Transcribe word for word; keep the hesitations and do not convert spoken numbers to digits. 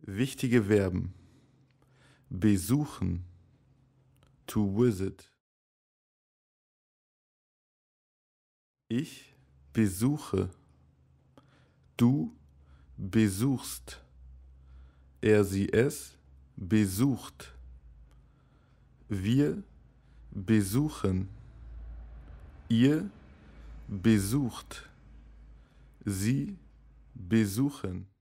Wichtige Verben: besuchen, to visit. Ich besuche. Du besuchst. Er, sie, es besucht. Wir besuchen. Ihr besucht. Sie besuchen.